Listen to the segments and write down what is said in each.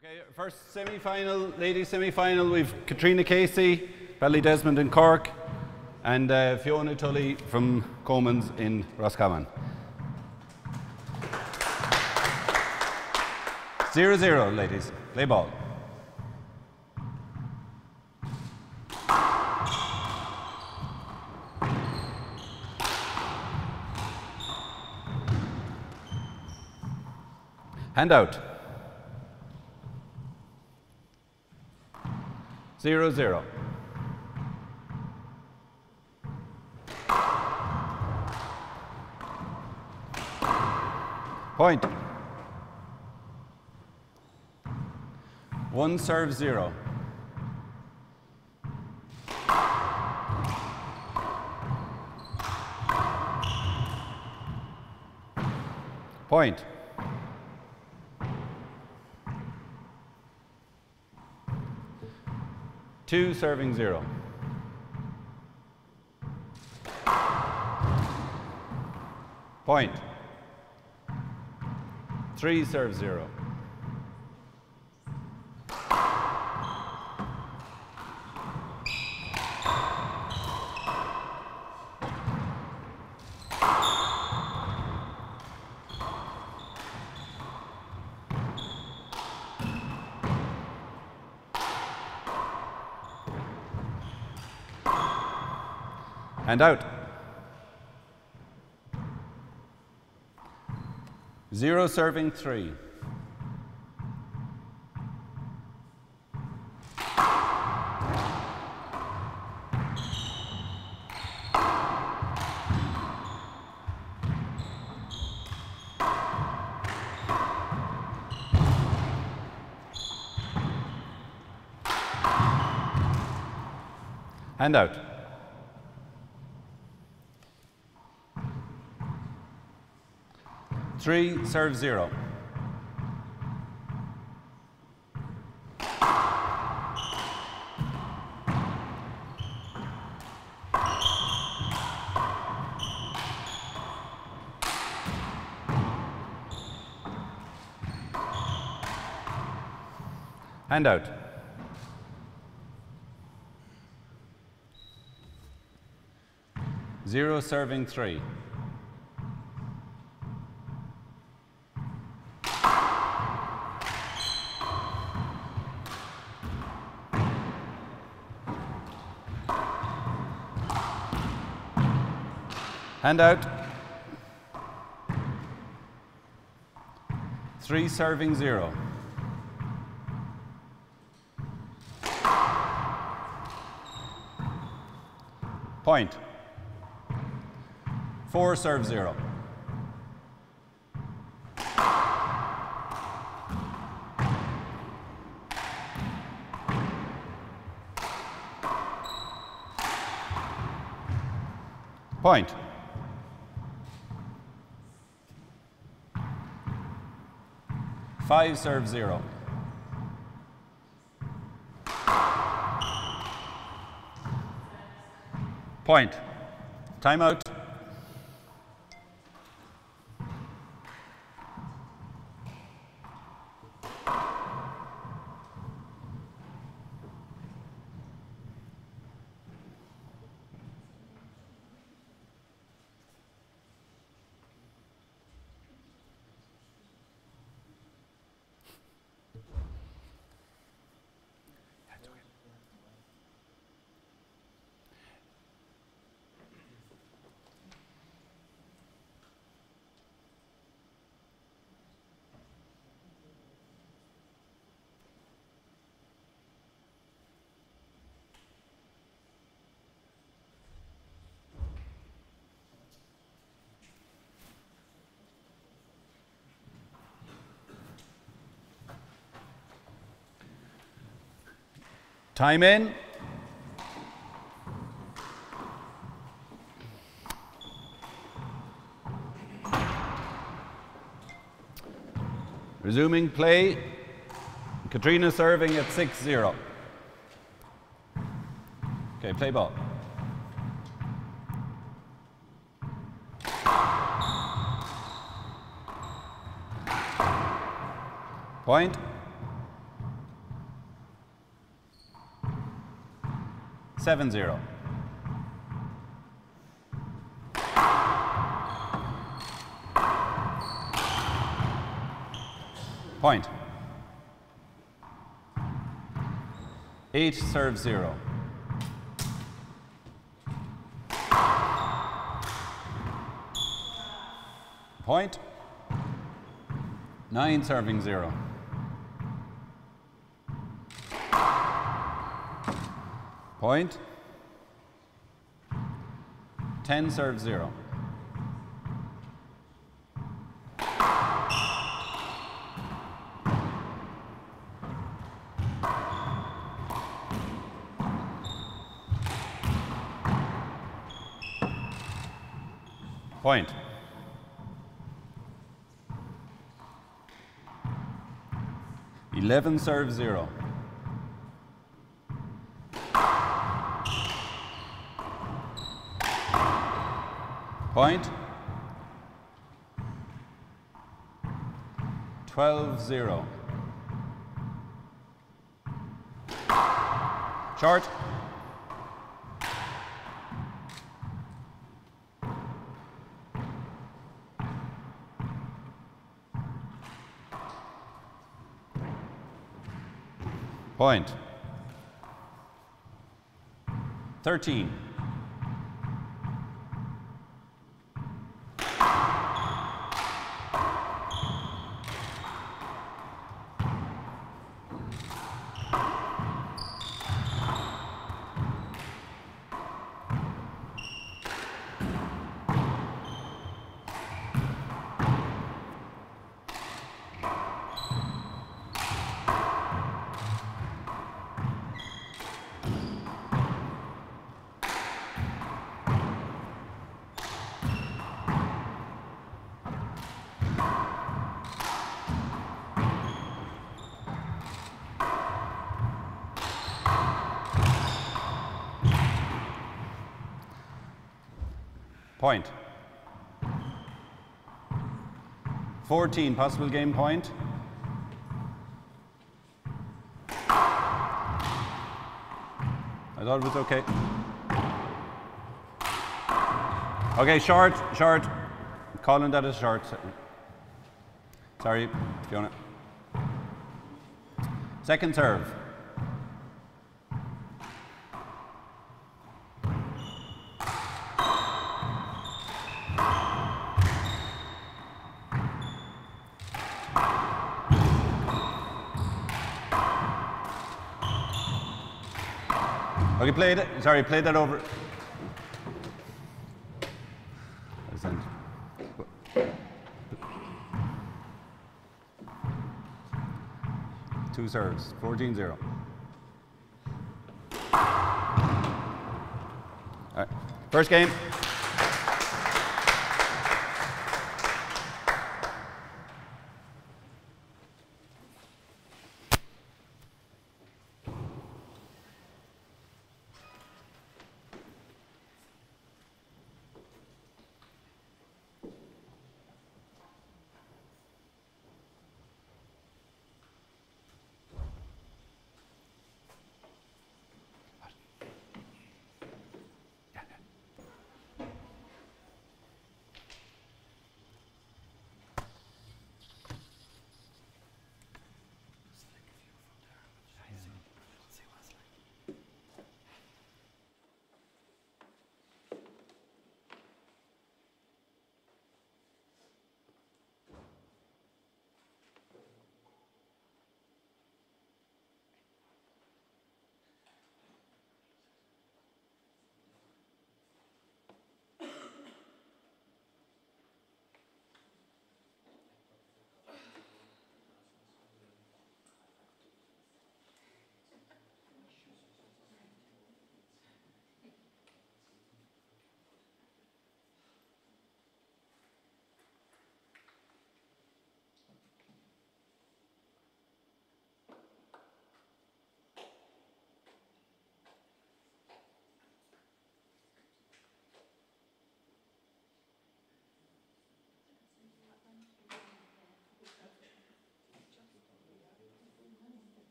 Okay, first semi-final, ladies semi-final, we've Katrina Casey, Ballydesmond in Cork, and Fiona Tully from Comans in Roscommon. 0-0, ladies. Play ball. Hand out. 0-0. Point. 1 serve 0. Point. 2 serving 0. Point. 3 serve 0. And out. 0 serving 3. And out. 3 serve 0. And out. 0 serving 3. Hand out. 3 serving 0. Point. 4 serve 0. Point. 5 serve 0. Point. Timeout. Time in. Resuming play. Katrina serving at 6-0. Okay, play ball. Point. 7-0. Point. 8 serves 0. Point. 9 serving 0. Point. 10 serves 0. Point. 11 serves 0. Point. 12-0. Short. Point. 13. Point. 14, possible game point. I thought it was okay. Okay, short, short. Calling that a short. Sorry, Fiona. Second serve. Okay, play that over. Two serves, 14-0. All right, first game.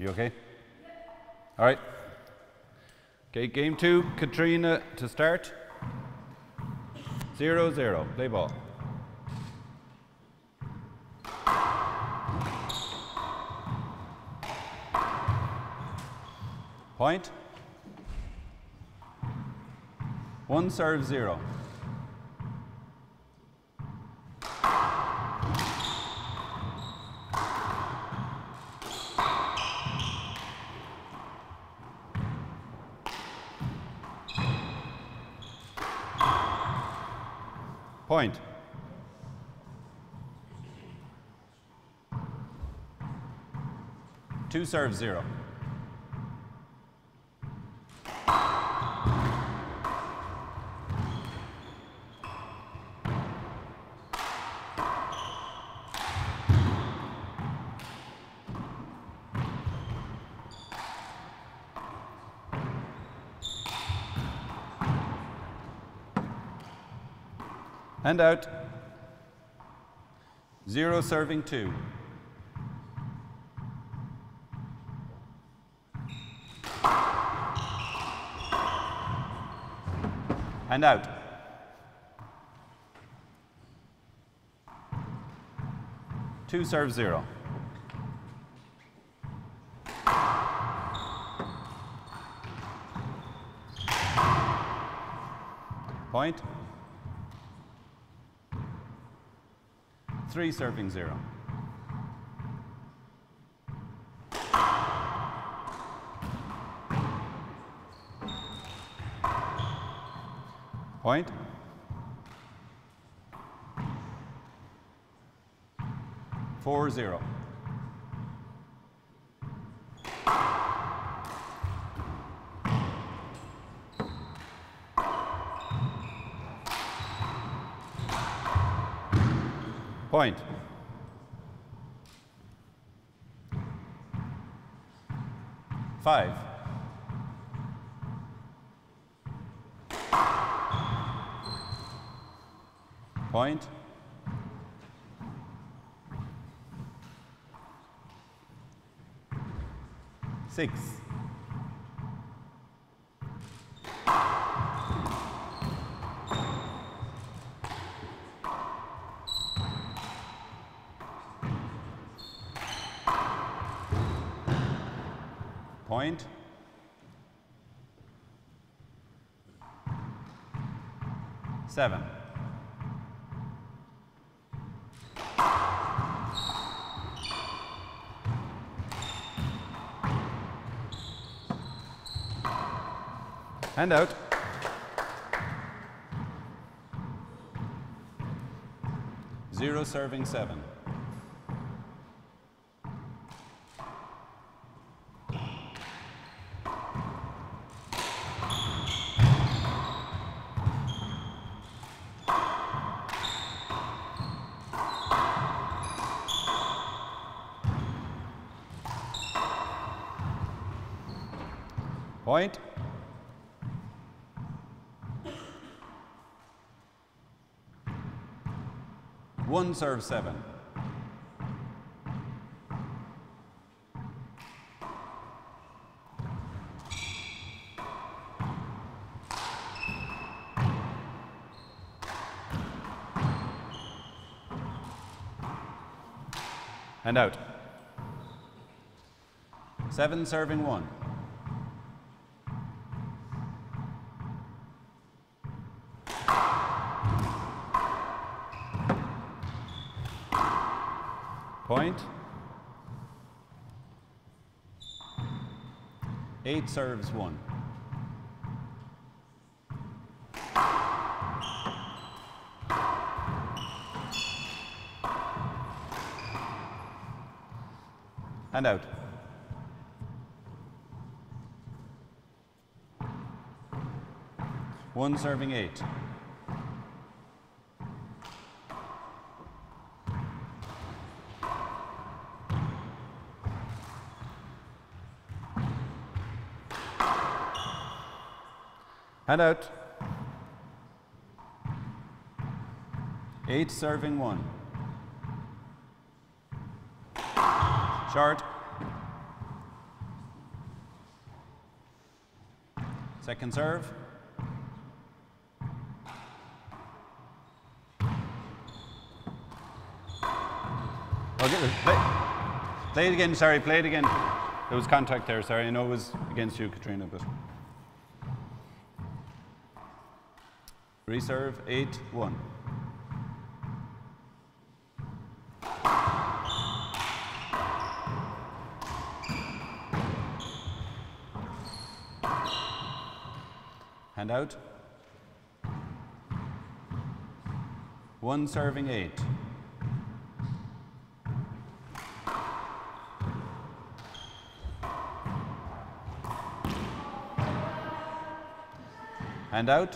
You okay? All right. Okay, game 2, Katrina to start. 0-0, play ball. Point. 1 serve 0. Point. 2 serve 0. And out. 0 serving 2. And out. Two serve 0. Point. 3 serving 0. Point. 4-0. Point. 5. Point. 6. Point. 7. And out. Zero serving 7. Point. 1 serve 7. And out. 7 serving 1. Point. 8 serves 1. And out. 1 serving 8. And out. 8 serving 1. Short. Second serve. Play it again, sorry, play it again. There was contact there, sorry. I know it was against you, Katrina, but. Reserve, 8-1. Hand out. 1 serving 8. Hand out.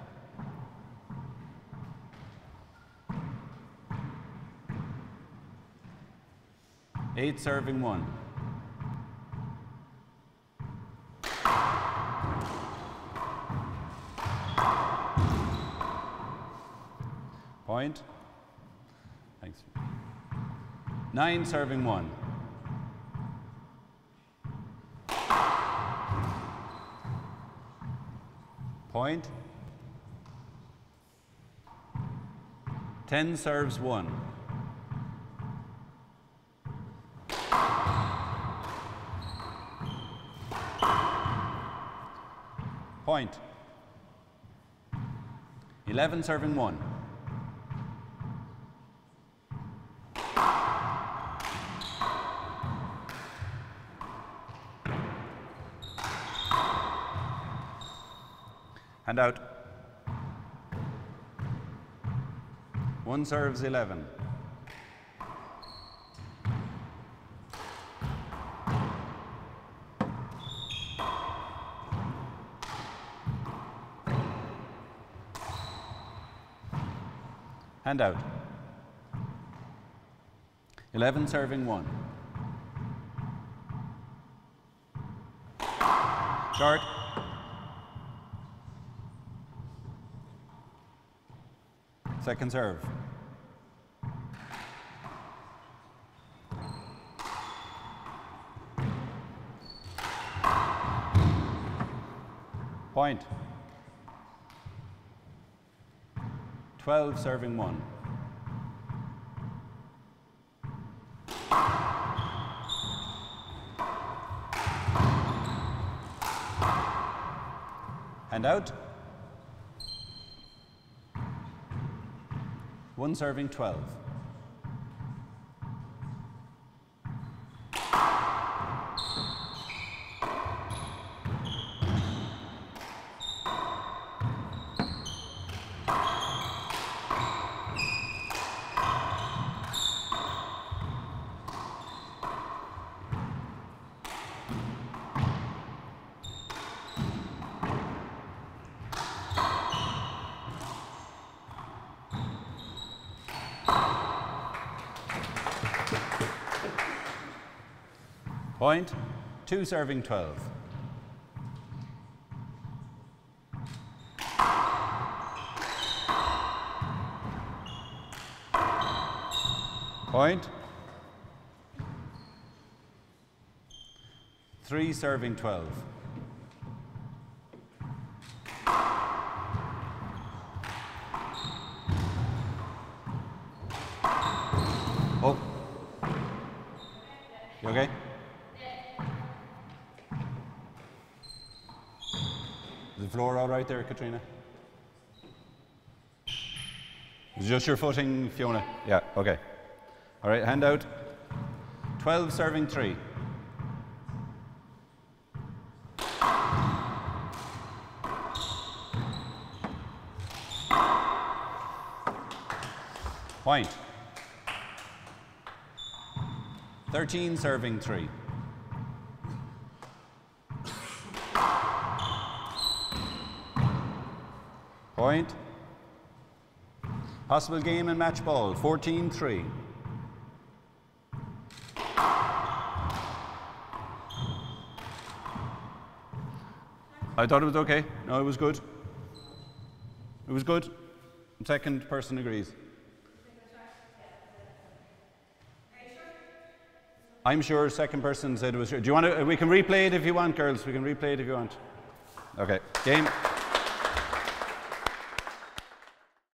8 serving 1. Point. Thanks. 9 serving 1. Point. 10 serves 1. Point. 11 serving 1. Hand out. 1 serves 11. Hand out. 11 serving 1. Short. Second serve. Point. 12 serving 1. Hand out. 1 serving 12. Point. 2 serving 12. Point. 3 serving 12. Oh. You okay? Is the floor all right there, Katrina? Is it just your footing, Fiona? Yeah, okay. All right, hand out. 12 serving 3. Point. 13 serving 3. Point. Possible game and match ball, 14-3. I thought it was okay. No, it was good. It was good. Second person agrees. I'm sure second person said it was sure. Do you want to, we can replay it if you want, girls. We can replay it if you want. Okay, game.